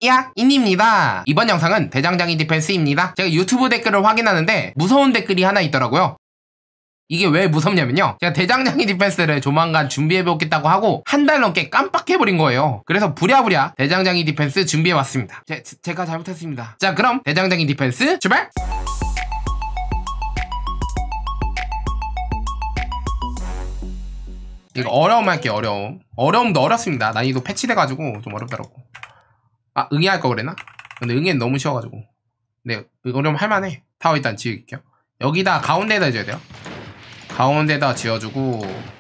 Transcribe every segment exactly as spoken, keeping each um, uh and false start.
야! 인입니다. 이번 영상은 대장장이 디펜스입니다. 제가 유튜브 댓글을 확인하는데 무서운 댓글이 하나 있더라고요. 이게 왜 무섭냐면요, 제가 대장장이 디펜스를 조만간 준비해보겠다고 하고 한 달 넘게 깜빡해버린 거예요. 그래서 부랴부랴 대장장이 디펜스 준비해왔습니다. 제, 제가 잘못했습니다. 자, 그럼 대장장이 디펜스 출발! 이거 어려움 할게요. 어려움. 어려움도 어렵습니다. 난이도 패치돼가지고 좀 어렵더라고. 아, 응애할 거 그랬나? 근데 응애는 너무 쉬워가지고. 네, 어려움 할만해. 타워 일단 지을게요. 여기다 가운데에다 지어야 돼요. 가운데다 지어주고.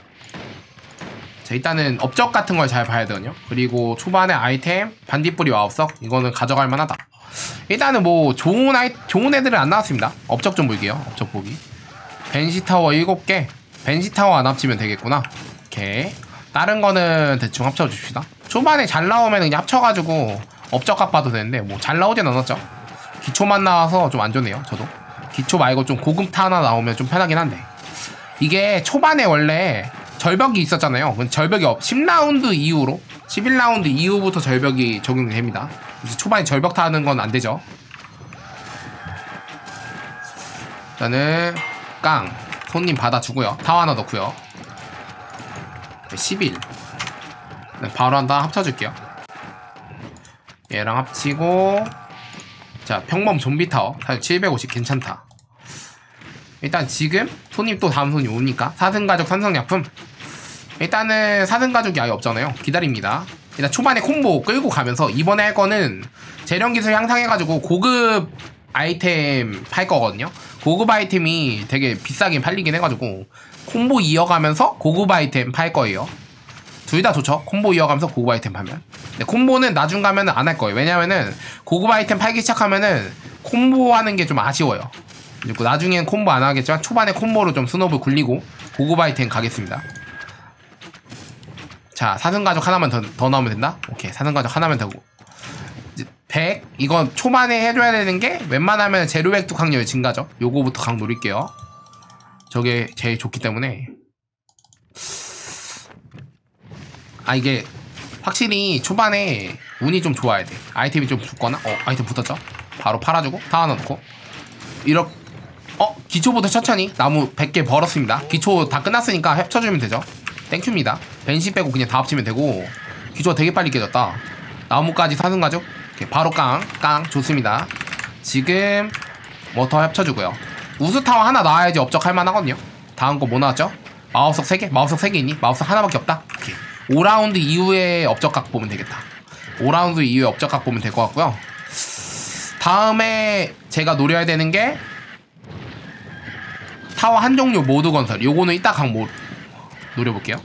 자, 일단은 업적 같은 걸 잘 봐야 되거든요. 그리고 초반에 아이템 반딧불이 와없어. 이거는 가져갈 만하다. 일단은 뭐 좋은 아이 좋은 애들은 안 나왔습니다. 업적 좀 볼게요. 업적 보기. 벤시 타워 일곱 개. 벤시 타워 안 합치면 되겠구나. 오케이. 다른 거는 대충 합쳐줍시다. 초반에 잘 나오면 그냥 합쳐가지고 업적각 봐도 되는데 뭐 잘 나오진 않았죠. 기초만 나와서 좀 안 좋네요. 저도 기초 말고 좀 고급타 하나 나오면 좀 편하긴 한데, 이게 초반에 원래 절벽이 있었잖아요. 절벽이 없 십 라운드 이후로 십일 라운드 이후부터 절벽이 적용이 됩니다. 그래서 초반에 절벽 타는 건 안 되죠. 일단은 깡 손님 받아주고요. 타워 하나 넣고요. 십일. 네, 바로 한 번 합쳐줄게요. 얘랑 합치고. 자, 평범 좀비 타워 사실 칠백오십 괜찮다. 일단 지금 손님 또 다음 손님 오니까 사슴가족 산성약품. 일단은 사슴가족이 아예 없잖아요. 기다립니다. 일단 초반에 콤보 끌고 가면서 이번에 할 거는 재련기술 향상해가지고 고급 아이템 팔 거거든요. 고급 아이템이 되게 비싸게 팔리긴 해가지고 콤보 이어가면서 고급 아이템 팔 거예요. 둘 다 좋죠. 콤보 이어가면서 고급 아이템 팔면. 근데 콤보는 나중 가면은 안 할 거예요. 왜냐면은 고급 아이템 팔기 시작하면은 콤보 하는 게 좀 아쉬워요. 그리고 나중엔 콤보 안 하겠지만 초반에 콤보로 좀 스노브 굴리고 고급 아이템 가겠습니다. 자, 사슴가족 하나만 더, 더 나오면 된다? 오케이, 사슴가족 하나면 되고. 백. 이건 초반에 해줘야 되는 게 웬만하면 제로 획득 확률 증가죠. 요거부터 강 노릴게요. 저게 제일 좋기 때문에. 아, 이게 확실히 초반에 운이 좀 좋아야 돼. 아이템이 좀 붙거나. 어, 아이템 붙었죠? 바로 팔아주고 타 하나 넣고 이렇게. 어, 기초부터 천천히 나무 백 개 벌었습니다. 기초 다 끝났으니까 합쳐주면 되죠. 땡큐입니다. 벤시 빼고 그냥 다 합치면 되고. 기초가 되게 빨리 깨졌다. 나무까지 사슴가족. 오케이, 바로 깡. 깡 좋습니다. 지금 뭐 더 합쳐주고요. 우수타워 하나 나와야지 업적 할만하거든요. 다음 거 뭐 나왔죠? 마법석 세 개? 마법석 세 개 있니? 마법석 하나밖에 없다? 오케이. 오 라운드 이후에 업적각 보면 되겠다. 오 라운드 이후에 업적각 보면 될 것 같고요. 다음에 제가 노려야 되는 게 타워 한 종류 모두 건설. 요거는 이따 각 모... 노려볼게요.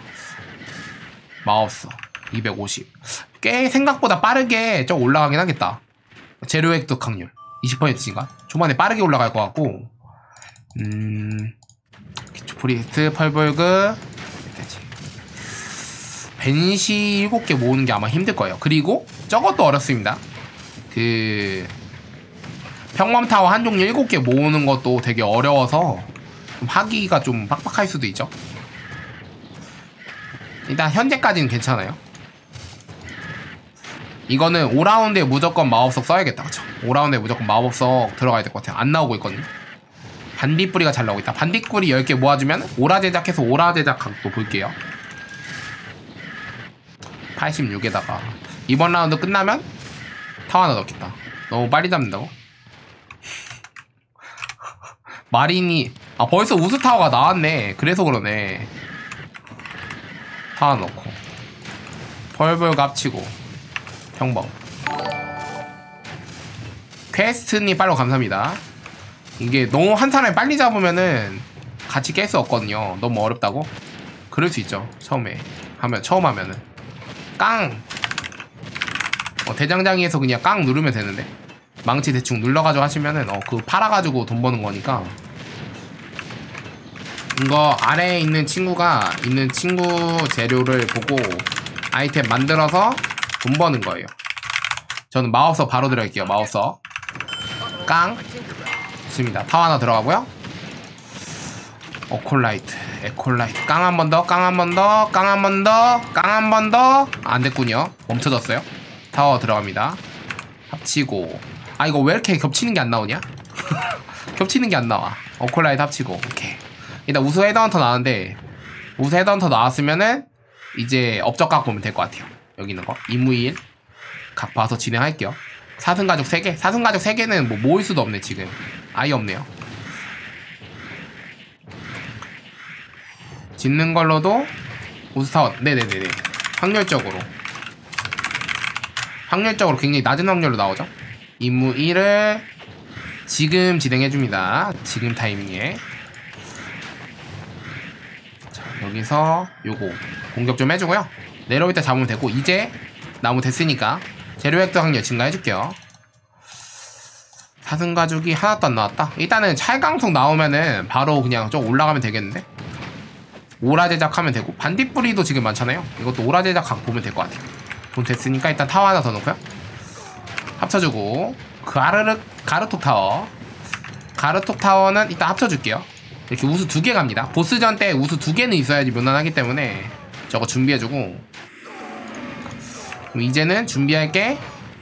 마법석 이백오십. 꽤 생각보다 빠르게 좀 올라가긴 하겠다. 재료 획득 확률 이십 퍼센트인가? 초반에 빠르게 올라갈 것 같고. 음... 기초 프리스트, 펄벌그. 벤시 일곱 개 모으는 게 아마 힘들 거예요. 그리고 저것도 어렵습니다. 그 평범타워 한 종류 일곱 개 모으는 것도 되게 어려워서 좀 하기가 좀 빡빡할 수도 있죠. 일단 현재까지는 괜찮아요. 이거는 오 라운드에 무조건 마법석 써야겠다. 그쵸? 오 라운드에 무조건 마법석 들어가야 될 것 같아요. 안 나오고 있거든요. 반딧불이가 잘 나오고 있다. 반딧불이 열 개 모아주면 오라 제작해서 오라 제작 각도 볼게요. 팔십육에다가 이번 라운드 끝나면 타워 하나 넣겠다. 너무 빨리 잡는다고? 마린이. 아, 벌써 우수타워가 나왔네. 그래서 그러네. 타워 넣고 펄벌 값치고 평범. 퀘스트님 팔로우 감사합니다. 이게 너무 한 사람이 빨리 잡으면은 같이 깰 수 없거든요. 너무 어렵다고? 그럴 수 있죠. 처음에 하면 처음 하면은 깡! 어, 대장장이에서 그냥 깡 누르면 되는데 망치 대충 눌러가지고 하시면은 어, 그거 팔아가지고 돈 버는 거니까. 이거 아래에 있는 친구가 있는 친구 재료를 보고 아이템 만들어서 돈 버는 거예요. 저는 마법석 바로 들어갈게요. 마법석 깡 좋습니다. 타워 하나 들어가고요. 어콜라이트, 에콜라이트. 깡 한 번 더, 깡 한 번 더, 깡 한 번 더, 깡 한 번 더. 안 됐군요. 멈춰졌어요. 타워 들어갑니다. 합치고. 아 이거 왜 이렇게 겹치는 게 안 나오냐? 겹치는 게 안 나와. 어콜라이트 합치고. 오케이. 일단 우수 헤드헌터 나왔는데 우수 헤드헌터 나왔으면은 이제 업적각 보면 될 것 같아요. 여기 있는 거 임무일 각 봐서 진행할게요. 사슴가족 세 개. 사슴가족 세 개는 뭐 모을 수도 없네 지금. 아예 없네요. 짓는 걸로도 우수사원. 네네네네. 확률적으로 확률적으로 굉장히 낮은 확률로 나오죠. 임무 일을 지금 진행해줍니다. 지금 타이밍에. 자, 여기서 요거 공격 좀 해주고요. 내려올 때 잡으면 되고, 이제 나무 됐으니까 재료 획득 확률 증가해줄게요. 사슴가죽이 하나도 안 나왔다. 일단은 찰강석 나오면은 바로 그냥 좀 올라가면 되겠는데. 오라 제작하면 되고, 반딧불이도 지금 많잖아요. 이것도 오라 제작 각 보면 될 것 같아요. 돈 됐으니까 일단 타워 하나 더 넣고요. 합쳐주고, 가르르 가르톡 타워. 가르톡 타워는 일단 합쳐줄게요. 이렇게 우수 두 개 갑니다. 보스전 때 우수 두 개는 있어야지 무난하기 때문에 저거 준비해주고, 그럼 이제는 준비할 게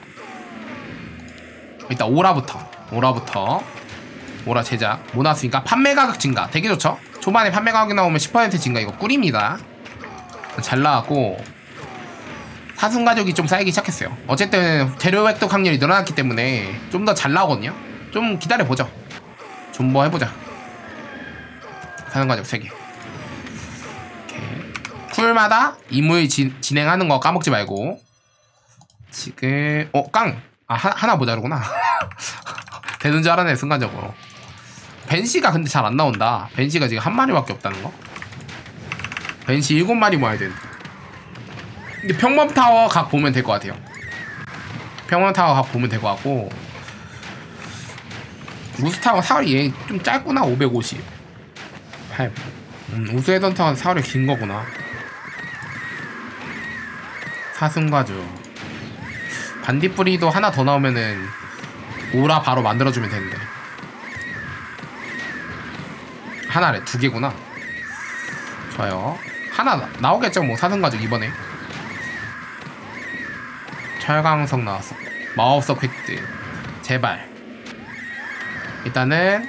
일단 오라부터 오라부터 오라 제작. 뭐 나왔으니까 판매 가격 증가 되게 좋죠. 초반에 판매 가격 나오면 십 퍼센트 증가. 이거 꿀입니다. 잘 나왔고, 사슴 가족이 좀 쌓이기 시작했어요. 어쨌든 재료 획득 확률이 늘어났기 때문에 좀 더 잘 나오거든요. 좀 기다려보죠. 존버 해보자. 사슴 가족 세 개. 쿨마다 임무를 지, 진행하는 거 까먹지 말고. 지금 어 깡! 아 하, 하나 모자르구나. 되는 줄 알았네 순간적으로. 벤시가 근데 잘 안 나온다. 벤시가 지금 한 마리밖에 없다는 거. 벤시 일곱 마리 모아야 되는데. 근데 평범타워 각 보면 될 것 같아요. 평범타워 각 보면 될 것 같고, 우수타워 사월이 얘 좀 짧구나. 오백오십. 팔. 음, 우수헤던타워는 사월이 긴 거구나. 사슴가죽. 반딧불이도 하나 더 나오면은 오라 바로 만들어주면 되는데. 하나래. 두 개구나. 좋아요. 하나 나, 나오겠죠 뭐. 사슴가죽 이번에 철강석 나왔어. 마법석 획득. 제발. 일단은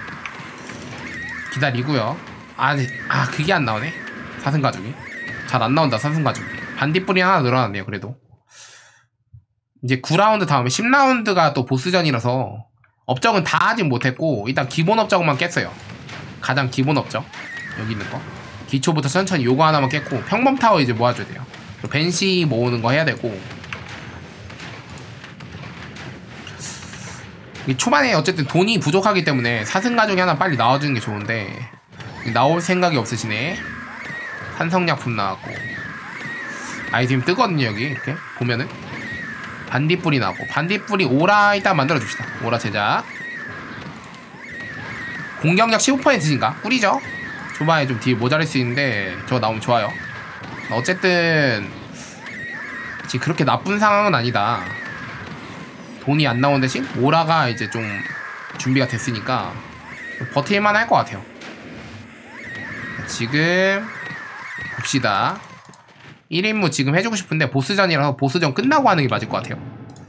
기다리고요. 아니, 아 그게 안 나오네. 사슴가죽이 잘 안 나온다. 사슴가죽이. 반딧불이 하나 늘어났네요. 그래도 이제 구 라운드 다음에 십 라운드가 또 보스전이라서 업적은 다 하진 못했고, 일단 기본 업적만 깼어요. 가장 기본 업적 여기 있는 거 기초부터 천천히 요거 하나만 깼고, 평범타워 이제 모아줘야 돼요. 벤시 모으는 거 해야 되고. 초반에 어쨌든 돈이 부족하기 때문에 사슴가족이 하나 빨리 나와주는 게 좋은데, 나올 생각이 없으시네. 한성약품 나왔고, 아이템 뜨거든요. 여기 이렇게 보면은 반딧불이 나왔고, 반딧불이 오라 일단 만들어줍시다. 오라 제작. 공격력 십오 퍼센트 증가. 꿀이죠. 초반에 좀 딜 모자랄 수 있는데 저거 나오면 좋아요. 어쨌든 지금 그렇게 나쁜 상황은 아니다. 돈이 안 나온 대신 오라가 이제 좀 준비가 됐으니까 버틸만 할 것 같아요. 지금 봅시다. 일 인무 지금 해주고 싶은데 보스전이라서 보스전 끝나고 하는 게 맞을 것 같아요.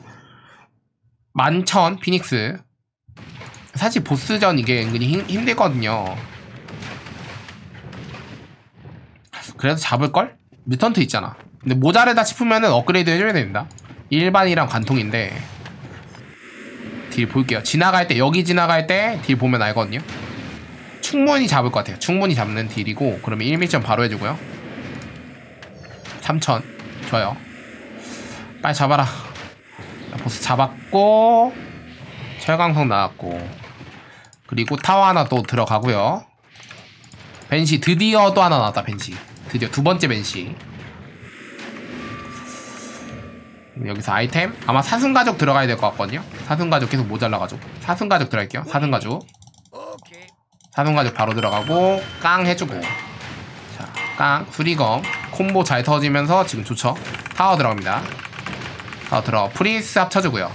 만천 피닉스. 사실 보스전 이게 은근히 힘, 힘들거든요. 그래도 잡을걸? 뮤턴트 있잖아. 근데 모자르다 싶으면은 업그레이드 해줘야 됩니다. 일반이랑 관통인데 딜 볼게요. 지나갈 때, 여기 지나갈 때 딜 보면 알거든요. 충분히 잡을 것 같아요. 충분히 잡는 딜이고, 그러면 일 미션 바로 해주고요. 삼천. 좋아요. 빨리 잡아라. 보스 잡았고, 철강석 나왔고, 그리고 타워 하나 또 들어가고요. 벤시 드디어 또 하나 나왔다. 벤시 드디어 두 번째 벤시. 여기서 아이템 아마 사슴가족 들어가야 될 것 같거든요. 사슴가족 계속 모자라가지고 사슴가족 들어갈게요. 사슴가족 사슴가족 바로 들어가고, 깡 해주고, 자, 깡 수리검 콤보 잘 터지면서 지금 좋죠. 타워 들어갑니다. 타워 들어. 프리스 합쳐주고요.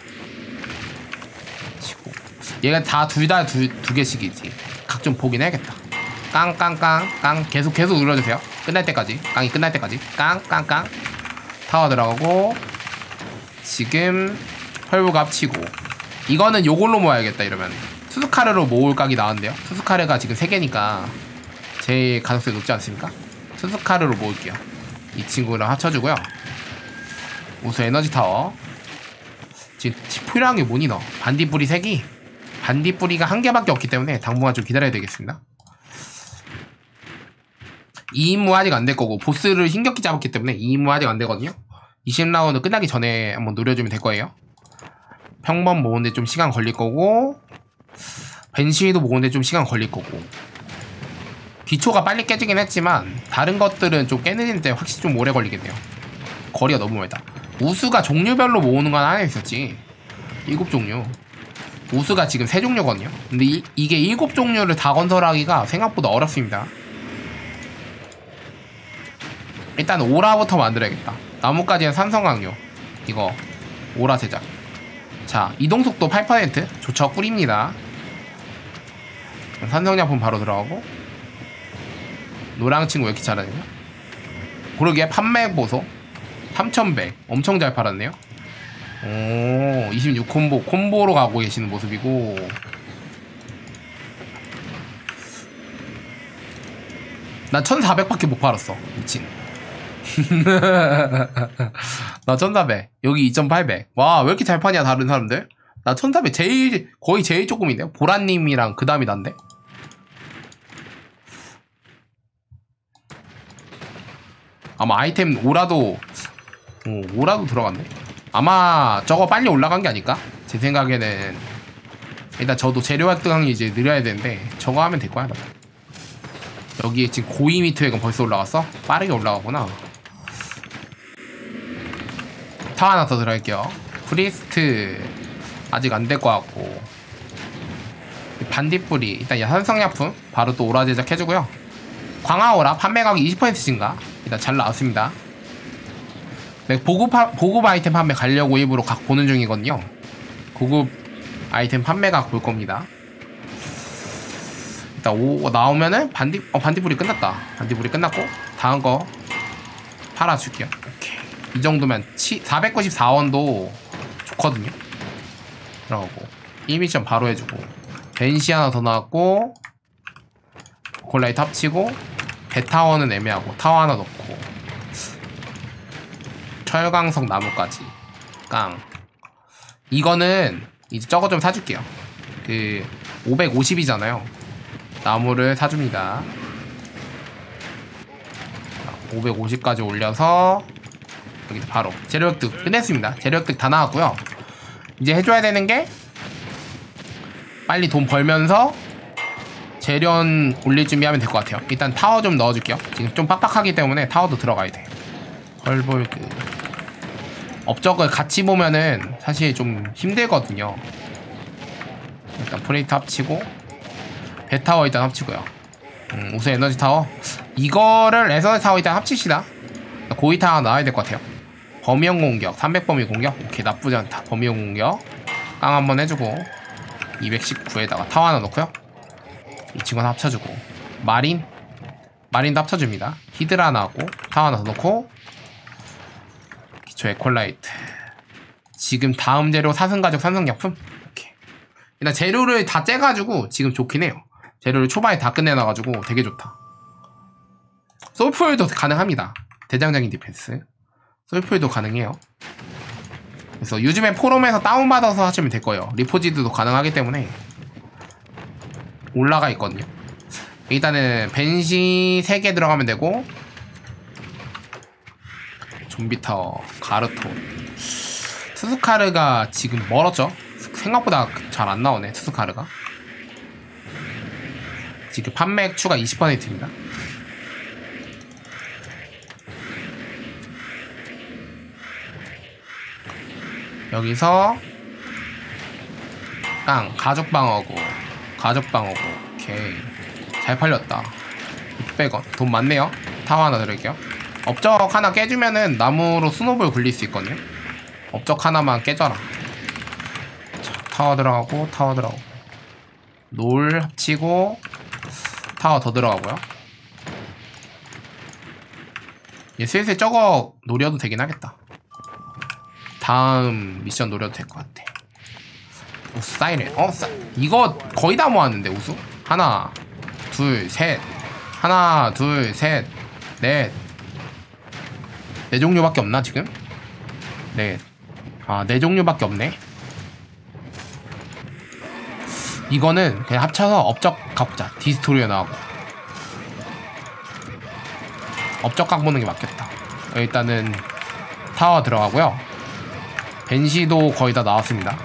치고. 얘가 다 둘 다 두 두 개씩이지. 각 좀 보긴 해야겠다. 깡깡깡 깡 계속 계속 눌러주세요. 끝날 때까지. 깡이 끝날 때까지. 깡깡깡 타워 들어가고, 지금 펄브가 합치고. 이거는 요걸로 모아야겠다 이러면. 투스카르로 모을 각이 나왔는데요. 투스카르가 지금 세 개니까 제일 가능성이 높지 않습니까? 투스카르로 모을게요. 이 친구랑 합쳐주고요. 우수 에너지 타워. 지금 필요한 게 뭐니 너? 반딧불이 세 개? 반딧불이가 한 개밖에 없기 때문에 당분간 좀 기다려야 되겠습니다. 이 임무 아직 안 될 거고 보스를 힘겹게 잡았기 때문에 이 임무 아직 안 되거든요. 이십 라운드 끝나기 전에 한번 노려주면 될 거예요. 평범 모으는데 좀 시간 걸릴 거고 벤시도 모으는데 좀 시간 걸릴 거고 기초가 빨리 깨지긴 했지만 다른 것들은 좀 깨는데 확실히 좀 오래 걸리겠네요. 거리가 너무 멀다. 우수가 종류별로 모으는 건 하나 있었지. 일곱 종류. 우수가 지금 세 종류거든요. 근데 이, 이게 일곱 종류를 다 건설하기가 생각보다 어렵습니다. 일단 오라부터 만들어야겠다. 나뭇가지는 산성강요. 이거 오라 제작. 자, 이동속도 팔 퍼센트 좋죠. 꿀입니다. 산성약품 바로 들어가고. 노랑 친구 왜 이렇게 잘하냐? 그러기에 판매 보소 삼천백 엄청 잘 팔았네요. 오, 이십육 콤보 콤보로 가고 계시는 모습이고. 난 천사백밖에 못 팔았어. 미친. 나 천사백. 여기 이천팔백. 와, 왜 이렇게 잘 파냐 다른 사람들? 나 천사백 제일 거의 제일 조금인데요. 보라님이랑 그 다음이 난데. 아마 아이템 오라도 오, 오라도 들어갔네. 아마 저거 빨리 올라간 게 아닐까? 제 생각에는. 일단 저도 재료 활동이 이제 느려야 되는데 저거 하면 될 거야. 여기 지금 고이 미트액은 벌써 올라갔어? 빠르게 올라가구나. 타 하나 더 들어갈게요. 프리스트 아직 안 될 것 같고. 반딧불이 일단 산성약품 바로 또 오라 제작해주고요. 광화오라 판매가격 이십 퍼센트 증가. 일단 잘 나왔습니다. 네, 보급, 보급 아이템 판매 가려고 일부러 각 보는 중이거든요. 고급 아이템 판매각 볼 겁니다. 일단 오 나오면은 반디, 어, 반딧불이 끝났다. 반딧불이 끝났고 다음 거 팔아줄게요. 오케이. 이 정도면 사백구십사 원도 좋거든요. 들어가고 일 미션 바로 해주고 벤시 하나 더 나왔고 콜라이트 합치고 배타워는 애매하고 타워 하나 넣고 철광석 나무까지 깡. 이거는 이제 저거 좀 사줄게요. 그 오백오십이잖아요 나무를 사줍니다. 오백오십까지 올려서 여기 바로 재료 획득 끝냈습니다. 재료 획득 다 나왔고요. 이제 해줘야 되는 게 빨리 돈 벌면서 재련 올릴 준비하면 될 것 같아요. 일단 타워 좀 넣어줄게요. 지금 좀 빡빡하기 때문에 타워도 들어가야 돼. 헐볼그 업적을 같이 보면은 사실 좀 힘들거든요. 일단 프레이트 합치고 배타워 일단 합치고요. 음, 우선 에너지 타워 이거를 에너지 타워 일단 합치시다. 고이 타워 나와야 될 것 같아요. 범위형 공격 삼백 범위 공격 오케이 나쁘지 않다. 범위형 공격 깡 한번 해주고 이백십구에다가 타워 하나 넣고요. 이 친구는 합쳐주고 마린 마린도 합쳐줍니다. 히드라 나왔고 타워 하나 더 넣고 기초 에콜라이트. 지금 다음 재료 사승가족 산성약품. 오케이. 일단 재료를 다 째가지고 지금 좋긴 해요. 재료를 초반에 다 끝내놔가지고 되게 좋다. 솔풀도 가능합니다. 대장장인 디펜스 솔풀도 가능해요. 그래서 요즘에 포럼에서 다운받아서 하시면 될 거예요. 리포지드도 가능하기 때문에 올라가 있거든요. 일단은 벤시 세 개 들어가면 되고 좀비타워 가르토 투스카르가 지금 멀었죠. 생각보다 잘 안 나오네. 투스카르가 지금 판매 추가 이십 퍼센트입니다. 여기서 깡 가족방어구 가족방어구 오케이 잘 팔렸다. 육백 원 돈 많네요. 타워 하나 드릴게요. 업적 하나 깨주면은 나무로 스노볼 굴릴 수 있거든요. 업적 하나만 깨져라. 자, 타워 들어가고 타워 들어가고 놀 합치고 타워 더 들어가고요. 얘 슬슬 저거 노려도 되긴 하겠다. 다음 미션 노려도 될 것 같아. 우수 사이렌. 어? 사... 이거 거의 다 모았는데 우수? 하나 둘 셋 하나 둘 셋 넷 네 종류밖에 없나 지금? 네. 아, 네 종류밖에 없네. 이거는 그냥 합쳐서 업적 가보자. 디스토리에 나오고 업적 각 보는 게 맞겠다. 일단은 타워 들어가고요. 벤시도 거의 다 나왔습니다.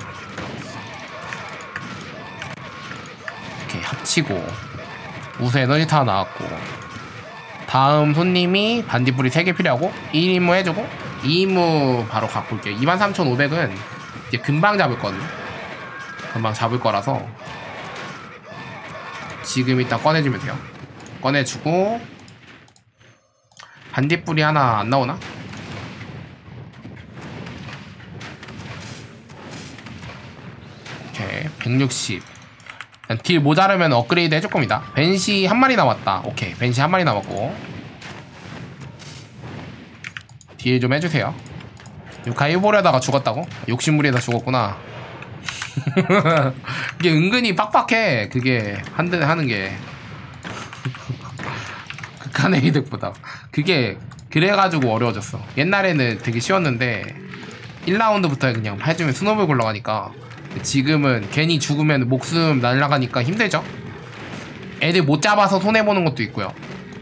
이렇게 합치고 우수 에너지 타워 나왔고, 다음 손님이 반딧불이 세 개 필요하고 일 임무 해주고 이 임무 바로 갖고 올게요. 이만 삼천오백은 이제 금방 잡을 거거든요. 금방 잡을 거라서 지금 이따 꺼내주면 돼요. 꺼내주고 반딧불이 하나 안 나오나? 오케이. 백육십. 딜 모자르면 업그레이드 해줄 겁니다. 벤시 한 마리 남았다. 오케이. 벤시 한 마리 남았고 딜 좀 해주세요. 가위보려다가 죽었다고? 욕심부리다 죽었구나. 이게 은근히 빡빡해. 그게 한대 하는 게 극한의 이득보다 그게 그래가지고 어려워졌어. 옛날에는 되게 쉬웠는데 일 라운드부터 그냥 해주면 스노볼 굴러가니까, 지금은 괜히 죽으면 목숨 날아가니까 힘들죠. 애들 못 잡아서 손해보는 것도 있고요.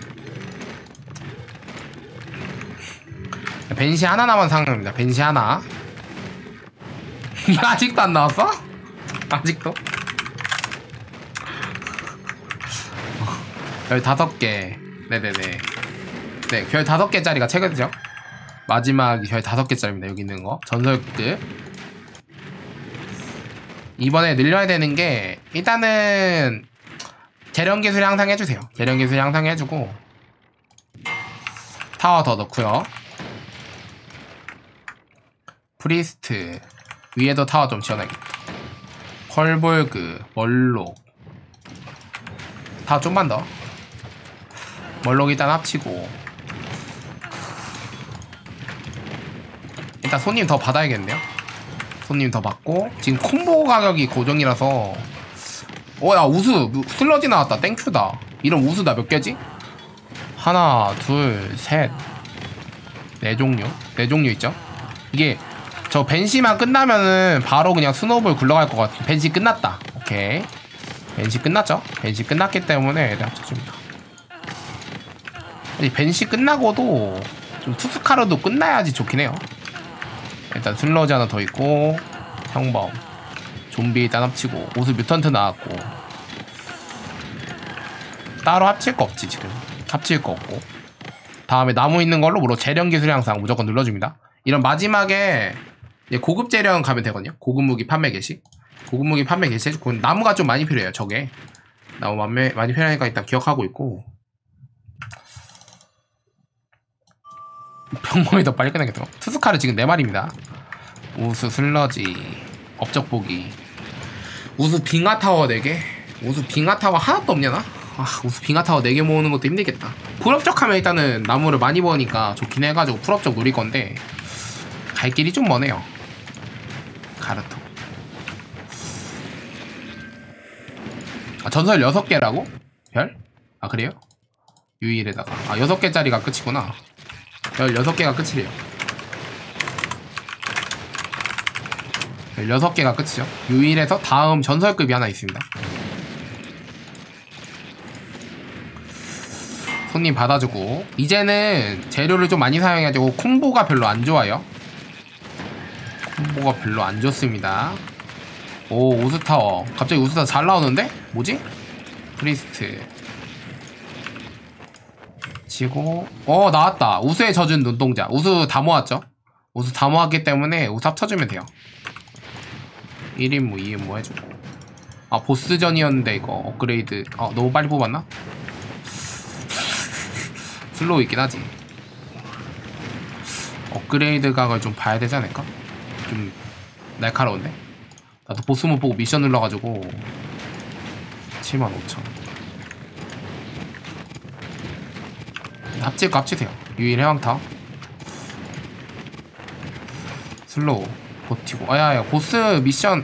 벤시 하나 남은 상황입니다. 벤시 하나. 아직도 안 나왔어? 아직도? 별 다섯 개. 네네네. 네, 별 다섯 개짜리가 최고죠. 마지막 별 다섯 개짜리입니다. 여기 있는 거. 전설급. 이번에 늘려야 되는 게, 일단은 재련 기술 향상 해주세요. 재련 기술 향상 해주고 타워 더 넣고요. 프리스트 위에도 타워 좀 지어놔야겠다. 펄볼그, 멀록 타워 좀만 더. 멀록 일단 합치고 일단 손님 더 받아야겠네요. 손님 더 받고, 지금 콤보 가격이 고정이라서. 어야 우수 슬러지 나왔다. 땡큐다. 이런 우수 나 몇 개지? 하나 둘 셋 네 종류. 네 종류 있죠. 이게 저 벤시만 끝나면은 바로 그냥 스노우볼 굴러갈 것 같아. 벤시 끝났다. 오케이. 벤시 끝났죠. 벤시 끝났기 때문에 애들 합쳐줍니다. 아니 벤시 끝나고도 좀 투스카르도 끝나야지 좋긴 해요. 일단 슬러지 하나 더 있고, 형범 좀비 일단 합치고, 오스 뮤턴트 나왔고, 따로 합칠 거 없지. 지금 합칠 거 없고, 다음에 나무 있는 걸로 물론 재련 기술 향상 무조건 눌러줍니다. 이런 마지막에 고급 재련 가면 되거든요. 고급 무기 판매 개시, 고급 무기 판매 개시 해주고. 나무가 좀 많이 필요해요. 저게 나무 많이, 많이 필요하니까 일단 기억하고 있고, 병모이 더 빨리 끝나겠다. 투스카르 지금 네 마리입니다. 우수 슬러지, 업적 보기, 우수 빙하타워 네 개. 우수 빙하타워 하나도 없냐나? 아, 우수 빙하타워 네 개 모으는 것도 힘들겠다. 풀업적 하면 일단은 나무를 많이 모으니까 좋긴 해가지고 풀업적 노릴 건데, 갈 길이 좀 머네요. 가르토. 아, 전설 여섯 개라고? 별? 아, 그래요? 유일에다가. 아, 여섯 개짜리가 끝이구나. 열여섯 개가 끝이래요. 열여섯 개가 끝이죠. 유일에서 다음 전설급이 하나 있습니다. 손님 받아주고, 이제는 재료를 좀 많이 사용해가지고 콤보가 별로 안 좋아요. 콤보가 별로 안 좋습니다. 오, 우스타워. 갑자기 우스타워 잘 나오는데? 뭐지? 프리스트 치고, 어 나왔다. 우수에 젖은 눈동자. 우수 다 모았죠. 우수 다 모았기 때문에 우수 합쳐주면 돼요. 일 임무 이 임무 해주고. 아, 보스전이었는데 이거 업그레이드. 아, 너무 빨리 뽑았나? 슬로우 있긴 하지. 업그레이드 각을 좀 봐야 되지 않을까? 좀 날카로운데? 나도 보스 못 보고 미션 눌러가지고. 칠만 오천. 합칠 거 합치세요. 유일 해왕타. 슬로우 버티고. 아야야, 보스 미션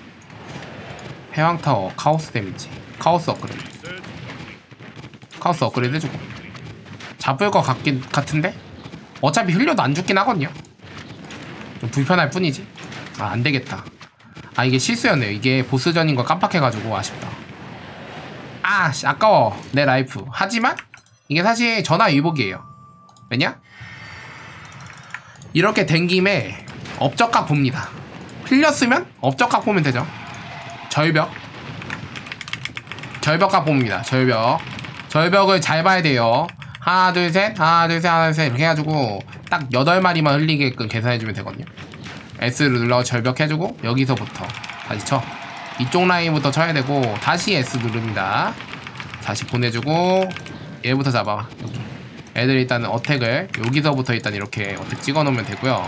해왕타워 카오스 데미지, 카오스 업그레이드, 카오스 업그레이드 해주고. 잡을 것 같긴 같은데 어차피 흘려도 안 죽긴 하거든요. 좀 불편할 뿐이지. 아, 안되겠다. 아, 이게 실수였네요. 이게 보스전인 걸 깜빡해가지고 아쉽다. 아, 씨, 아까워 내 라이프. 하지만 이게 사실 전화위복이에요. 왜냐? 이렇게 된 김에 업적각 봅니다. 흘렸으면 업적각 보면 되죠. 절벽 절벽각 봅니다. 절벽 절벽을 잘 봐야 돼요. 하나 둘 셋 하나 둘 셋 하나 둘 셋 이렇게 해가지고 딱 여덟 마리만 흘리게끔 계산해주면 되거든요. S를 눌러 절벽 해주고 여기서부터 다시 쳐. 이쪽 라인부터 쳐야 되고 다시 S 누릅니다. 다시 보내주고 얘부터 잡아. 여기 애들 일단은 어택을 여기서부터 일단 이렇게 어택 찍어놓으면 되고요.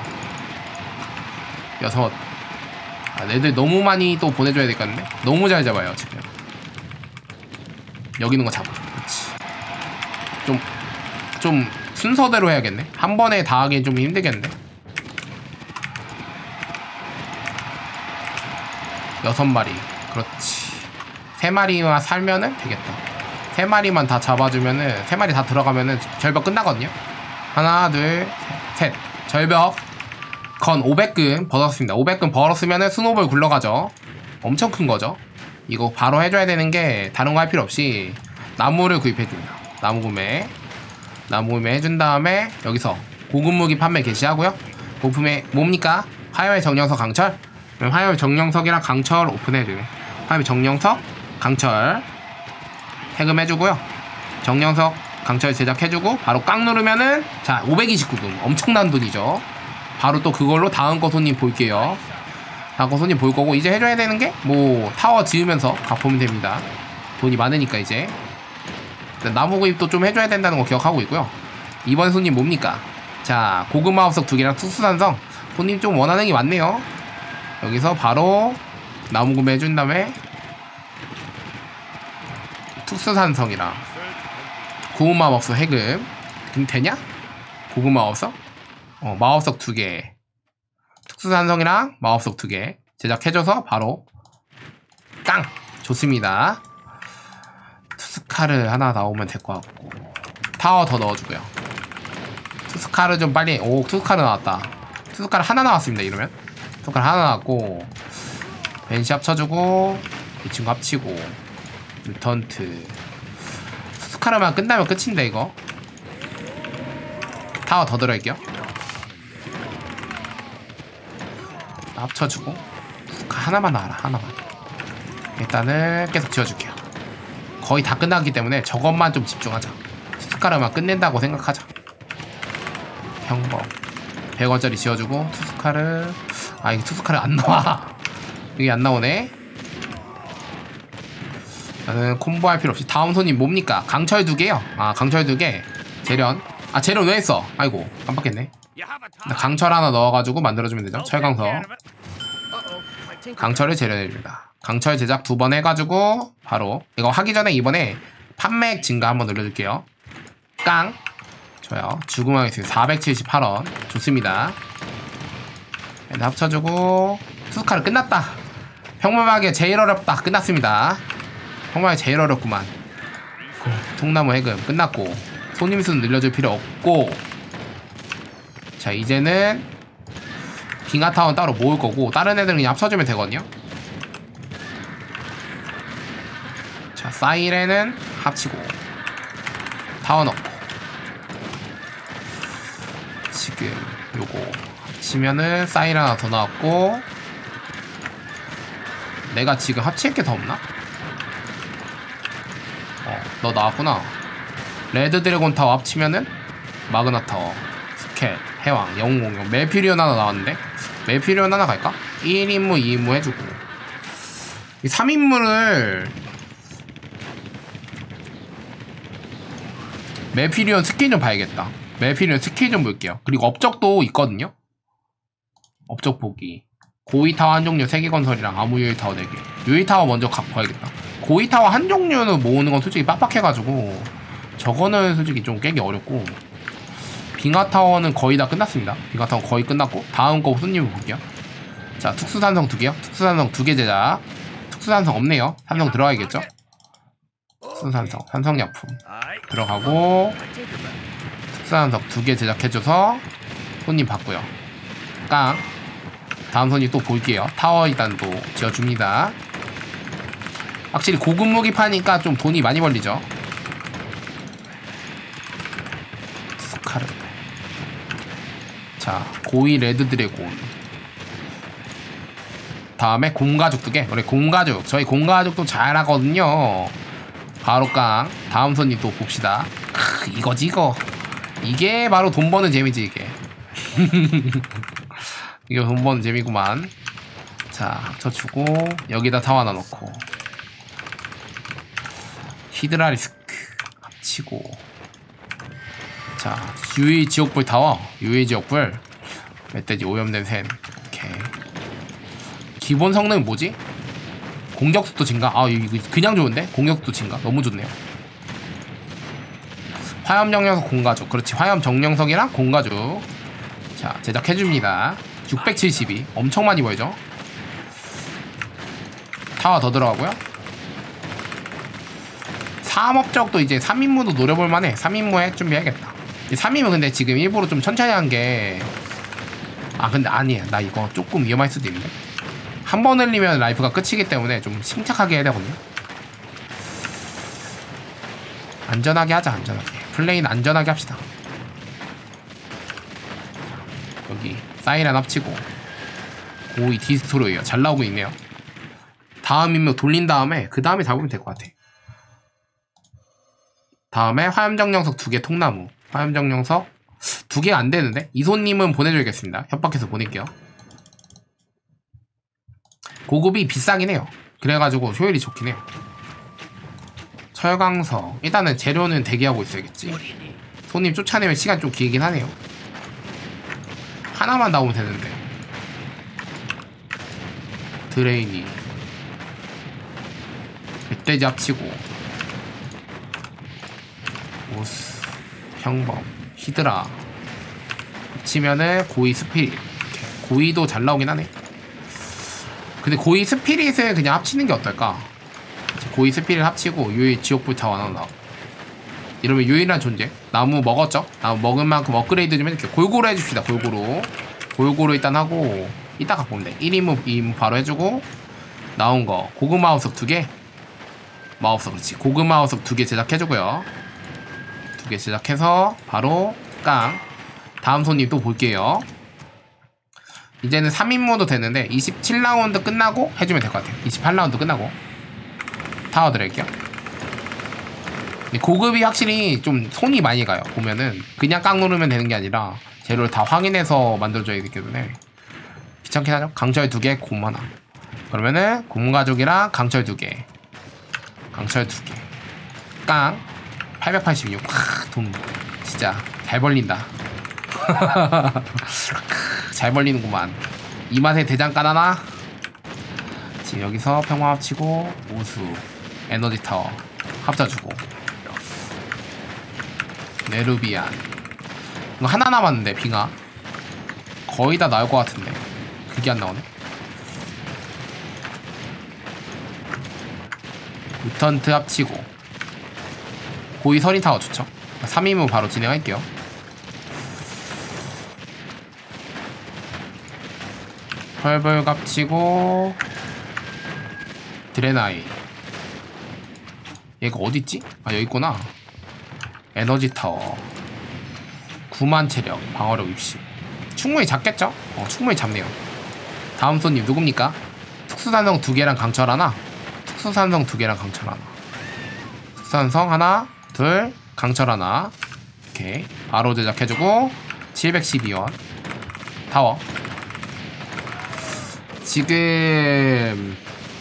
여섯. 아, 애들 너무 많이 또 보내줘야 되겠는데? 너무 잘 잡아요 지금. 여기 있는 거 잡아. 그렇지. 좀 좀 순서대로 해야겠네. 한 번에 다 하기엔 좀 힘들겠는데. 여섯 마리. 그렇지. 세 마리만 살면은 되겠다. 세 마리만 다 잡아주면은, 세 마리 다 들어가면은 절벽 끝나거든요. 하나 둘 셋. 절벽 건 오백 금 벌었습니다. 오백 금 벌었으면은 스노볼 굴러가죠. 엄청 큰 거죠. 이거 바로 해줘야 되는 게 다른 거 할 필요 없이 나무를 구입해줍니다. 나무 구매. 나무 구매 해준 다음에 여기서 고급 무기 판매 개시하고요. 부품에 뭡니까? 화염의 정령석 강철. 그럼 화염의 정령석이랑 강철 오픈해주네. 화염의 정령석 강철 해금해주고요. 정령석 강철 제작해주고 바로 깡 누르면은 자 오백이십구 금 엄청난 돈이죠. 바로 또 그걸로 다음 거 손님 볼게요. 다음 거 손님 볼 거고 이제 해줘야 되는 게 뭐 타워 지으면서 갚으면 됩니다. 돈이 많으니까 이제 나무 구입도 좀 해줘야 된다는 거 기억하고 있고요. 이번 손님 뭡니까? 자 고급 마법석 두 개랑 특수산성. 손님 좀 원하는 게 많네요. 여기서 바로 나무 구매 해준 다음에 특수산성이랑 고급 마법석 해금. 그럼 되냐? 고급 마법석? 어, 마법석 두 개, 특수산성이랑 마법석 두 개 제작해줘서 바로 깡! 좋습니다. 투스카르 하나 나오면 될 것 같고 타워 더 넣어주고요. 투스카르 좀 빨리. 오, 투스카르 나왔다. 투스카르 하나 나왔습니다. 이러면 투스카르 하나 나왔고 벤시 합쳐주고 이 친구 합치고 뮤턴트. 투스카르만 끝나면 끝인데 이거. 타워 더 들어갈게요. 합쳐주고 하나만 나와라. 하나만. 일단은 계속 지어줄게요. 거의 다 끝나기 때문에 저것만 좀 집중하자. 투스카르만 끝낸다고 생각하자. 평범 백 원짜리 지어주고 투스카르. 아 이게 투스카르 안 나와. 이게 안 나오네. 나는 콤보 할 필요 없이 다음 손님 뭡니까? 강철 두 개요. 아 강철 두 개. 재련. 아 재련 왜 했어? 아이고 깜빡했네. 강철 하나 넣어가지고 만들어주면 되죠. 철강석. 강철을 재련해줍니다. 강철 제작 두 번 해가지고 바로 이거 하기 전에 이번에 판매액 증가 한번 눌러줄게요. 깡. 좋아요. 죽음왕이 있어요. 사백칠십팔 원. 좋습니다. 합쳐주고 투스카르 끝났다. 평범하게 제일 어렵다. 끝났습니다. 평범하게 제일 어렵구만. 통나무 해금 끝났고 손님 수는 늘려줄 필요 없고. 자 이제는 빙하타운 따로 모을 거고 다른 애들은 그냥 합쳐주면 되거든요. 자 사이렌은 합치고 타워 넣고 지금 요거 합치면은 사이렌 하나 더 나왔고. 내가 지금 합칠 게 더 없나? 어 너 나왔구나. 레드 드래곤 타워 합치면은 마그나 타워 스켈 해왕 영웅공룡 메피리온 하나 나왔는데 메피리온 하나 갈까? 일 인무 이 인무 해주고 이 삼 인무를 메피리온 스킬 좀 봐야겠다. 메피리온 스킬 좀 볼게요. 그리고 업적도 있거든요. 업적 보기 고위타워 한 종류 세 개 건설이랑 아무 유일타워 네 개. 유일타워 먼저 갖고 봐야겠다. 고위타워 한 종류는 모으는 건 솔직히 빡빡해가지고 저거는 솔직히 좀 깨기 어렵고 빙하타워는 거의 다 끝났습니다. 빙하타워 거의 끝났고 다음 거 손님을 볼게요. 자, 특수산성 두 개요. 특수산성 두 개 제작. 특수산성 없네요. 산성 들어가야겠죠? 특수산성, 산성약품 들어가고 특수산성 두 개 제작해줘서 손님 받고요. 깡. 다음 손님 또 볼게요. 타워 일단 또 지어줍니다. 확실히 고급 무기 파니까 좀 돈이 많이 벌리죠. 스카르. 자, 고위 레드 드래곤. 다음에 곰가죽 두 개. 우리 곰가죽. 저희 곰가죽도 잘하거든요. 바로 깡. 다음 손님 또 봅시다. 크, 이거지 이거. 이게 바로 돈 버는 재미지 이게. 이거 돈 버는 재미구만. 자, 합쳐주고 여기다 타워 하나 넣고 히드라리스크 합치고. 자, 유의 지옥불 타워. 유의 지옥불 멧돼지 오염된 샘. 오케이. 기본 성능은 뭐지? 공격속도 증가. 아, 이거 그냥 좋은데? 공격속도 증가. 너무 좋네요. 화염 정령석 공가죽. 그렇지, 화염 정령석이랑 공가죽. 자, 제작해줍니다. 육백칠십이. 엄청 많이 보이죠? 타워 더 들어가고요. 삼업적도 이제 삼 인무도 노려볼만해. 삼 인무 핵 준비해야겠다. 삼 인무 근데 지금 일부러 좀 천천히 한게, 아 근데 아니야, 나 이거 조금 위험할 수도 있는데. 한 번 흘리면 라이프가 끝이기 때문에 좀 침착하게 해야 되거든요. 안전하게 하자. 안전하게 플레이는 안전하게 합시다. 여기 사이렌 합치고 고이 디스트로이어 잘 나오고 있네요. 다음 인물 돌린 다음에 그 다음에 잡으면 될 것 같아. 다음에 화염정령석 두 개 통나무. 화염정령석 두 개 안 되는데 이손님은 보내줘야겠습니다. 협박해서 보낼게요. 고급이 비싸긴 해요. 그래가지고 효율이 좋긴 해요. 철강석. 일단은 재료는 대기하고 있어야겠지. 손님 쫓아내면 시간 좀 길긴 하네요. 하나만 나오면 되는데. 드레이니. 멧돼지 합치고 오스. 평범. 히드라 합치면은 고이 스피릿. 고이도 잘 나오긴 하네. 근데 고이 스피릿을 그냥 합치는 게 어떨까? 고이 스피릿 합치고 유일 지옥불 타워 하나 나와. 이러면 유일한 존재. 나무 먹었죠? 나무 먹은 만큼 업그레이드 좀 해줄게요. 골고루 해줍시다. 골고루 골고루 일단 하고 이따 갖고 오면 돼. 일 인무 이 인무 바로 해주고 나온 거 고급 마우석 두 개. 마우석 그렇지. 고급 마우석 두 개 제작해주고요. 두 개 제작해서 바로 깡. 다음 손님 또 볼게요. 이제는 삼 인무도 되는데 이십칠 라운드 끝나고 해주면 될 것 같아요. 이십팔 라운드 끝나고 타워 드릴게요. 고급이 확실히 좀 손이 많이 가요. 보면은 그냥 깡 누르면 되는 게 아니라 재료를 다 확인해서 만들어줘야 되기 때문에 귀찮긴 하죠. 강철 두 개, 곰 하나. 그러면은 곰가죽이랑 강철 두 개, 강철 두 개, 깡 팔백팔십육. 크, 돈 진짜 잘 벌린다. 잘 벌리는구만. 이 맛에 대장간 하나. 지금 여기서 평화 합치고 오수 에너지 타워 합쳐주고 네르비안. 이거 하나 남았는데 빙하 거의 다 나올 것 같은데 그게 안 나오네. 무턴트 합치고 고이 서린 타워 좋죠. 삼 인무 바로 진행할게요. 펄벌 값치고 드레나이. 얘가 어딨지? 아 여기 있구나. 에너지 타워 구만 체력 방어력 육십. 충분히 잡겠죠? 어 충분히 잡네요. 다음 손님 누굽니까? 특수산성 두 개랑 강철 하나. 특수산성 두 개랑 강철 하나. 특수산성 하나 둘 강철 하나. 오케이 바로 제작해주고 칠백십이 원 타워. 지금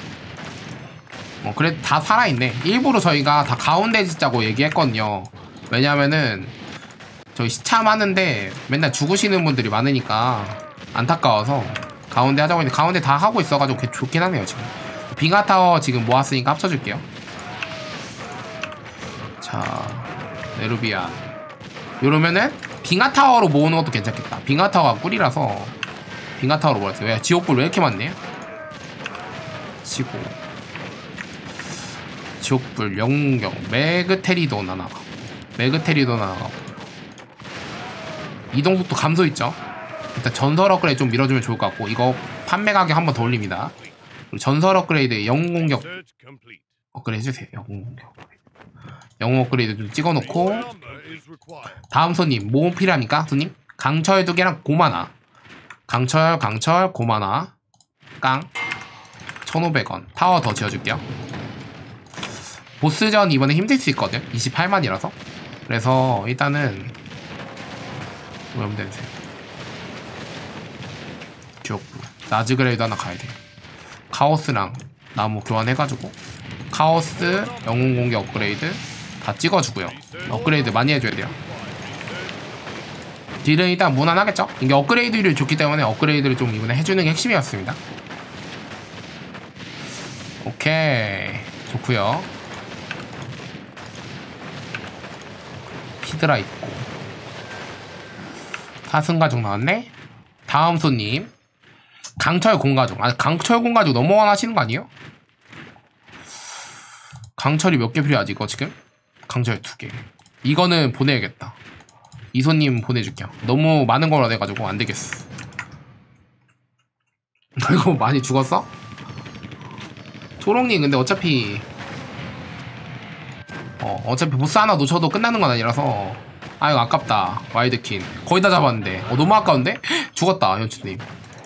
어 그래 다 살아있네. 일부러 저희가 다 가운데 짓자고 얘기했거든요. 왜냐면은 저희 시참하는데 맨날 죽으시는 분들이 많으니까 안타까워서 가운데 하자고 했는데 가운데 다 하고 있어가지고 좋긴 하네요. 지금 빙하타워 지금 모았으니까 합쳐줄게요. 자 네르비아. 이러면은 빙하타워로 모으는 것도 괜찮겠다. 빙하타워가 꿀이라서 빙하타워로 모았어요. 왜 지옥불 왜 이렇게 많네? 치고 지옥불, 영웅경, 매그테리도 나나가 매그테리도 나나가 이동속도 감소 있죠? 일단 전설 업그레이드 좀 밀어주면 좋을 것 같고 이거 판매 가격 한 번 더 올립니다. 그리고 전설 업그레이드 영웅 공격 업그레이드 해주세요. 영웅 공격 영웅 업그레이드 좀 찍어놓고 다음 손님 뭐 필요합니까? 손님? 강철 두 개랑 고마나 강철 강철 고마나 깡 천오백 원 타워 더 지어줄게요. 보스전 이번에 힘들 수 있거든. 이십팔만이라서 그래서 일단은 오염된색 지옥불 나즈그레이드 하나 가야돼. 카오스랑 나무 교환해가지고 카오스 영웅공격 업그레이드 다 찍어주고요. 업그레이드 많이 해줘야 돼요. 딜은 일단 무난하겠죠? 이게 업그레이드율이 좋기 때문에 업그레이드를 좀 이번에 해주는 게 핵심이었습니다. 오케이 좋구요. 히드라 있고 사슴가죽 나왔네. 다음 손님 강철 공가죽. 아 강철 공가죽 너무 원하시는 거 아니에요? 강철이 몇 개 필요하지 이거 지금? 강철 두 개. 이거는 보내야겠다. 이 손님 보내줄게요. 너무 많은 걸 원해가지고 안 되겠어. 이거 많이 죽었어? 초롱님 근데 어차피 어 어차피 보스 하나 놓쳐도 끝나는 건 아니라서 아 이거 아깝다. 와이드킨 거의 다 잡았는데 어 너무 아까운데? 죽었다 현추님.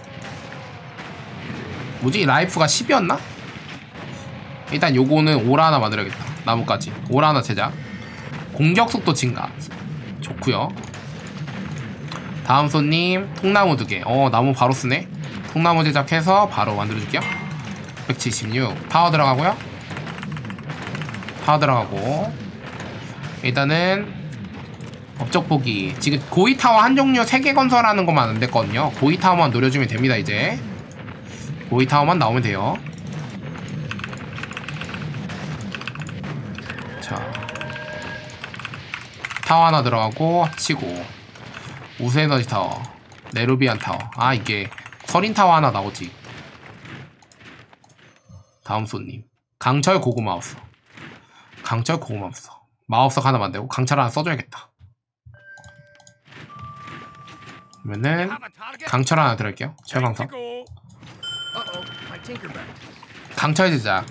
뭐지 라이프가 십이었나? 일단 요거는 오라 하나 만들어야겠다. 나무까지 오라 하나 제작. 공격속도 증가 좋구요. 다음 손님 통나무 두개. 어 나무 바로 쓰네. 통나무 제작해서 바로 만들어줄게요. 백칠십육 파워 들어가고요. 파워 들어가고 일단은 업적보기 지금 고이타워 한 종류 세 개 건설하는 것만 안 됐거든요. 고이타워만 노려주면 됩니다. 이제 고이타워만 나오면 돼요. 자 타워 하나 들어가고 합치고 우수에너지 타워 네루비안 타워. 아 이게 서린타워 하나 나오지. 다음 손님 강철 고구 마법석. 강철 고구 마법석 마법석 하나 만들고 강철 하나 써줘야겠다. 그러면은 강철 하나 들어갈게요. 철강석 강철 제작.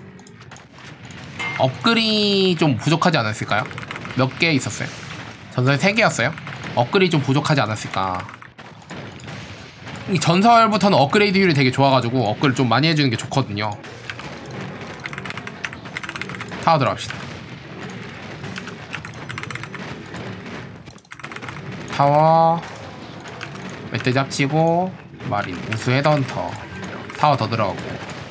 업글이 좀 부족하지 않았을까요? 몇 개 있었어요? 전설 세 개였어요? 업글이 좀 부족하지 않았을까. 이 전설부터는 업그레이드율이 되게 좋아가지고 업글 좀 많이 해주는 게 좋거든요. 타워 들어갑시다. 타워 멧돼지 합치고 마린 우수 헤드헌터 타워 더 들어가고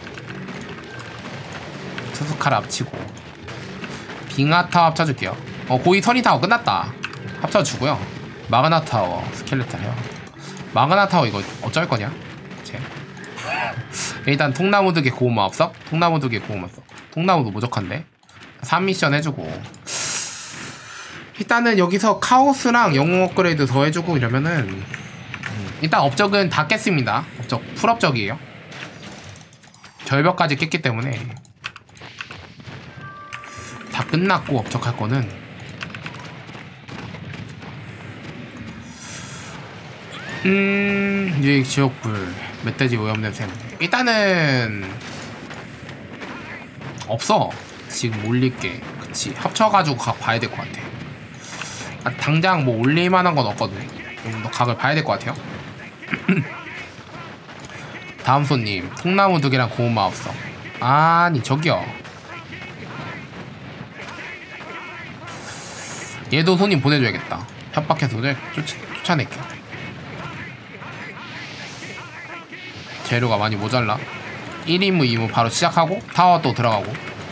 투스카를 합치고 빙하타워 합쳐줄게요. 어 고이 선이 타워 끝났다. 합쳐주고요. 마그나 타워 스켈레톤 해요. 마그나 타워 이거 어쩔 거냐? 제. 일단 통나무 두개 고구마법석 통나무 두개 고구마법석 통나무도 부족한데 삼 미션 해주고 일단은 여기서 카오스랑 영웅 업그레이드 더 해주고 이러면은 일단 업적은 다 깼습니다. 업적 풀업적이에요. 절벽까지 깼기 때문에 다 끝났고 업적할 거는 음... 유익 지옥불 멧돼지 오염된 샘 일단은 없어. 지금 올릴게. 그치 합쳐가지고 각 봐야 될 것 같아. 아, 당장 뭐 올릴만한 건 없거든. 좀 더 각을 봐야 될 것 같아요. 다음 손님 통나무 두 개랑 고구마 없어. 아니 저기요. 얘도 손님 보내줘야겠다. 협박해서 쫓, 쫓아낼게. 재료가 많이 모자라. 일 임무 이 임무 바로 시작하고 타워 또 들어가고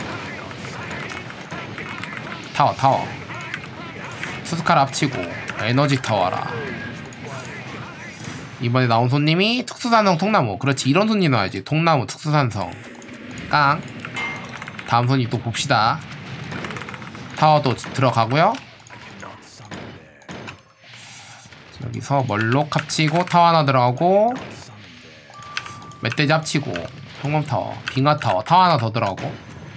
타워 타워 수스카를 합치고 에너지 타워라. 이번에 나온 손님이 특수산성 통나무. 그렇지 이런 손님 나와야지. 통나무 특수산성 깡. 다음 손님 또 봅시다. 타워도 들어가고요. 여기서 멀록 합치고 타워 하나 들어가고 멧돼지 합치고 형광타워 빙하타워 타워 하나 더 들어가고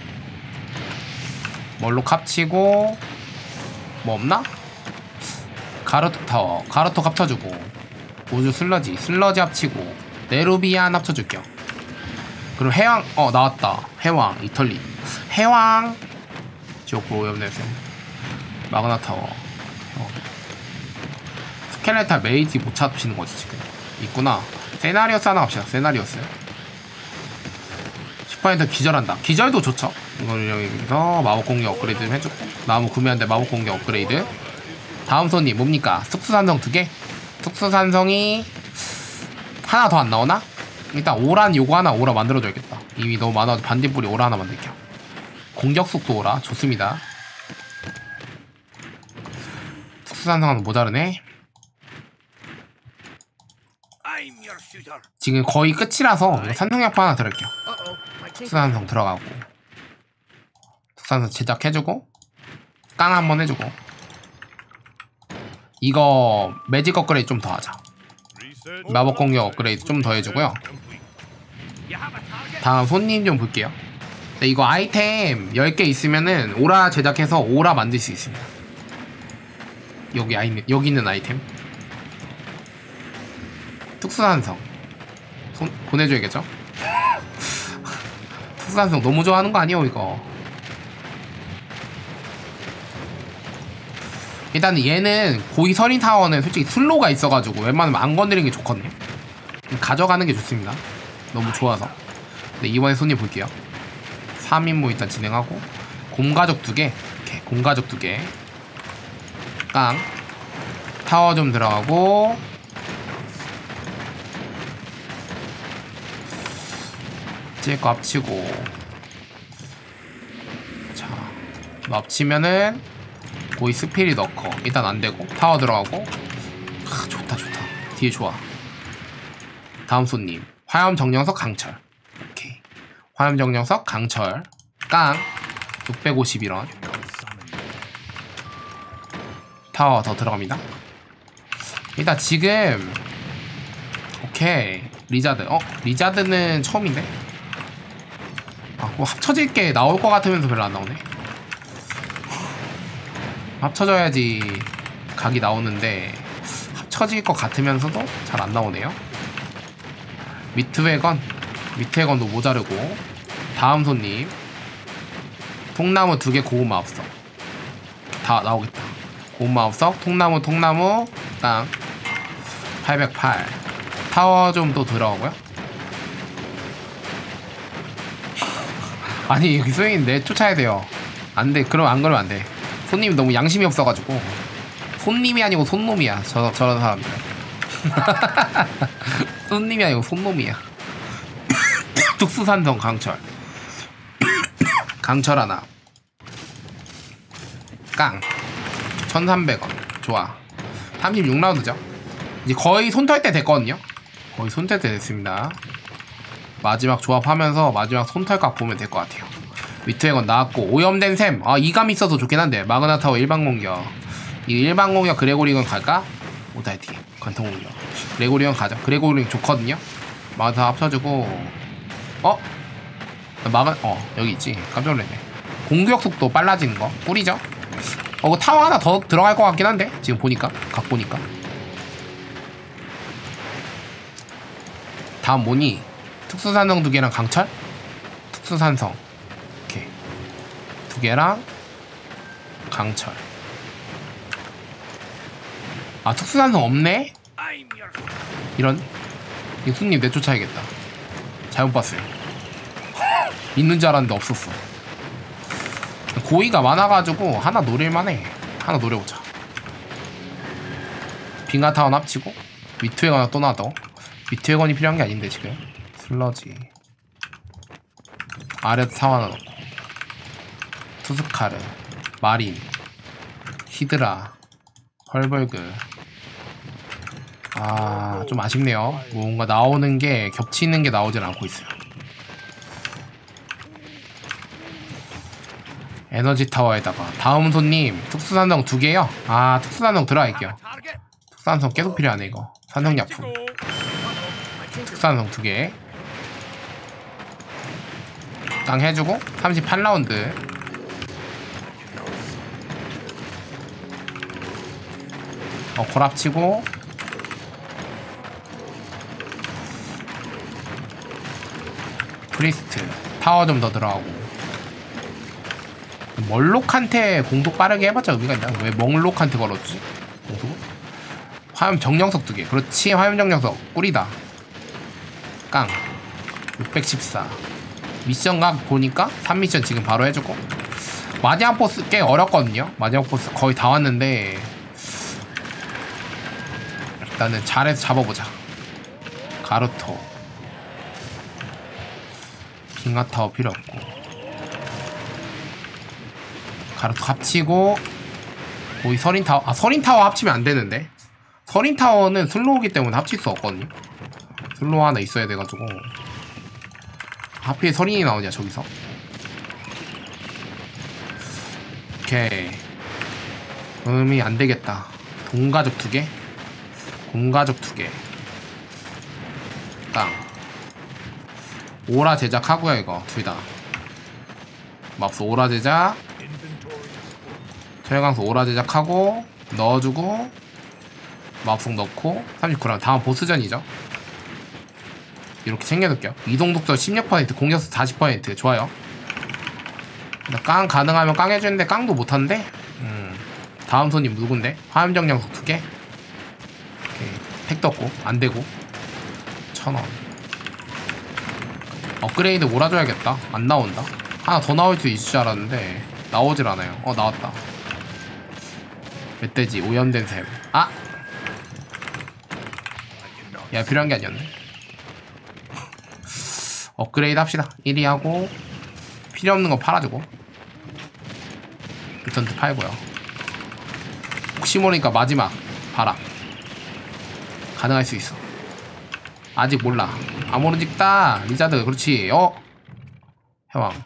멀록 합치고 뭐 없나? 가르토 타워 가르토 합쳐주고 우주 슬러지 슬러지 합치고 네루비안 합쳐줄게요. 그럼 해왕 어 나왔다. 해왕 이털리 해왕 지옥고 오염내세 마그나 타워 어. 스켈레탈 메이지 못 찾으시는 거지 지금. 있구나. 세나리오스 하나 갑시다. 세나리오스 십 퍼센트 기절한다. 기절도 좋죠. 이걸 여기서 마법 공격 업그레이드 좀 해주고 나무 구매한데 마법 공격 업그레이드. 다음 손님 뭡니까? 특수산성 두 개? 특수산성이 하나 더 안 나오나? 일단 오란 요거 하나 오라 만들어줘야겠다. 이미 너무 많아서 반딧불이 오라 하나 만들게요. 공격속도 오라 좋습니다. 특수산성은 모자르네. 지금 거의 끝이라서 산성약품 하나 들을게요. 특수산성 들어가고 특수산성 제작해주고 깡 한번 해주고 이거 매직 업그레이드 좀 더 하자. 마법 공격 업그레이드 좀 더 해주고요. 다음 손님 좀 볼게요. 네, 이거 아이템 열 개 있으면은 오라 제작해서 오라 만들 수 있습니다. 여기 아이 여기 있는 아이템 특수산성 손, 보내줘야겠죠? 특수산성 너무 좋아하는 거 아니에요 이거. 일단 얘는 고위 서린 타워는 솔직히 슬로우가 있어가지고 웬만하면 안 건드리는 게 좋거든요. 가져가는 게 좋습니다. 너무 좋아서. 네, 이번에 손님 볼게요. 삼 인무 일단 진행하고 곰가족 두 개 이렇게 곰가족 두 개 깡 타워 좀 들어가고 찔거 합치고 자 합치면은 고이 스피릿 넣고 일단 안되고 타워 들어가고 아 좋다 좋다 뒤에 좋아. 다음 손님 화염 정령석 강철 오케이 화염 정령석 강철 깡 육백오십일 원 타워 더 들어갑니다. 일단 지금 오케이 리자드 어? 리자드는 처음인데? 아 뭐 합쳐질 게 나올 것 같으면서 별로 안 나오네. 합쳐져야지 각이 나오는데 합쳐질 것 같으면서도 잘 안 나오네요. 미트웨건 미트웨건도 모자르고 다음 손님 통나무 두 개 고구마 없어 다 나오겠다. 고구마 없어 통나무 통나무 땅 팔백팔 타워 좀 또 들어가고요. 아니 여기 스윙 내 쫓아야 돼요. 안돼 그럼 안 그러면 안돼. 손님이 너무 양심이 없어가지고 손님이 아니고 손놈이야 저, 저런 사람들. 손님이 아니고 손놈이야. 특수산성 강철 강철 하나 깡 천삼백 원 좋아. 삼십육 라운드죠 이제 거의 손털 때 됐거든요. 거의 손털 때 됐습니다. 마지막 조합하면서 마지막 손털각 보면 될 것 같아요. 위트웨건 나왔고 오염된 샘 아 이감 있어서 좋긴 한데 마그나타워 일반 공격 이 일반 공격 그레고리건 갈까? 오다이티 관통 공격 그레고리건 가자. 그레고리건 좋거든요. 마그나타워 합쳐주고 어? 마그 어 여기 있지 깜짝 놀랐네. 공격 속도 빨라지는 거 꿀이죠. 어 이거 타워 하나 더 들어갈 것 같긴 한데 지금 보니까 각 보니까. 다음 뭐니? 특수산성 두 개랑 강철? 특수산성 이렇게 두 개랑 강철. 아 특수산성 없네? 이런 이 손님 내쫓아야겠다. 잘못 봤어요. 있는 줄 알았는데 없었어. 고의가 많아가지고 하나 노릴만해. 하나 노려보자. 빙하타운 합치고 미트웨건 하나 또 나도 미트웨건이 필요한 게 아닌데 지금 슬러지 아래 타워 하나 넣고 투스카르 마린 히드라 헐벌그 아 좀 아쉽네요. 뭔가 나오는 게 겹치는 게 나오진 않고 있어요. 에너지 타워에다가 다음 손님 특수산성 두 개요. 아 특수산성 들어갈게요. 특산성 계속 필요하네 이거. 산성약품 특산성 두개 땅 해주고 삼십팔 라운드 어 고랍치고 프리스트 타워 좀 더 들어가고. 멀록한테 공속 빠르게 해봤자 의미가 있나? 왜 먹록한테 걸어주지? 공속? 화염 정령석 두 개. 그렇지, 화염 정령석 꿀이다. 깡 육백십사. 미션각 보니까 삼 미션 지금 바로 해주고. 마지막 보스 꽤 어렵거든요. 마지막 보스 거의 다 왔는데 일단은 잘해서 잡아보자. 가루토 빙하타워 필요 없고 가루토 합치고 거의 서린타워. 아 서린타워 합치면 안되는데 서린타워는 슬로우기 때문에 합칠 수 없거든요. 슬로우 하나 있어야 돼가지고. 하필 서린이 나오냐 저기서. 오케이 음이 안되겠다. 동가족 두개 공가족 두개 땅 오라 제작하고요. 이거 둘다 맙소 오라 제작 철강수 오라 제작하고 넣어주고 마법성 넣고 삼십구 라운드 다음 보스전이죠. 이렇게 챙겨둘게요. 이동독도 십육 퍼센트 공격수 사십 퍼센트 좋아요. 깡 가능하면 깡 해주는데 깡도 못하는데. 음 다음 손님 누군데? 화염정령석 두 개. 택도 없고 안되고 천원 업그레이드 몰아줘야겠다. 안 나온다. 하나 더 나올 수 있을 줄 알았는데 나오질 않아요. 어 나왔다. 멧돼지 오염된 샘. 아! 야 필요한 게 아니었네. 업그레이드 합시다. 일 위 하고 필요 없는 거 팔아주고 리턴트 팔고요. 혹시 모르니까 마지막 바람 가능할 수 있어. 아직 몰라. 아모르직다 리자드. 그렇지. 어? 해왕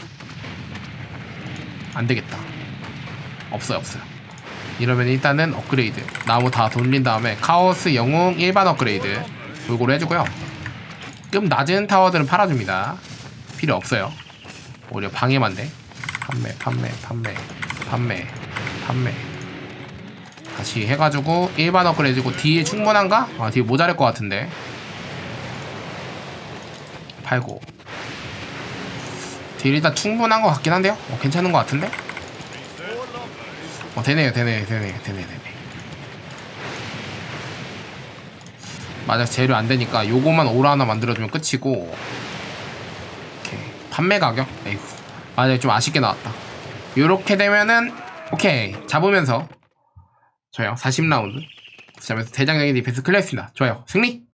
안되겠다. 없어요 없어요. 이러면 일단은 업그레이드 나무 다 돌린 다음에 카오스 영웅 일반 업그레이드 골고루 해주고요. 좀 낮은 타워들은 팔아줍니다. 필요 없어요. 오히려 방해만 돼. 판매 판매 판매 판매 판매 다시 해가지고 일반 업그레이드 해주고. 딜 충분한가? 아 딜 모자랄 것 같은데. 팔고 딜 일단 충분한 것 같긴 한데요. 어, 괜찮은 것 같은데? 어 되네요 되네 되네 되네 되네. 만약 재료 안되니까 요거만 오라 하나 만들어주면 끝이고. 오케이 판매 가격? 에이구 만약에 좀 아쉽게 나왔다. 요렇게 되면은 오케이 잡으면서 좋아요. 사십 라운드 잡으면서 대장장이 디펜스 클리어했습니다. 좋아요. 승리!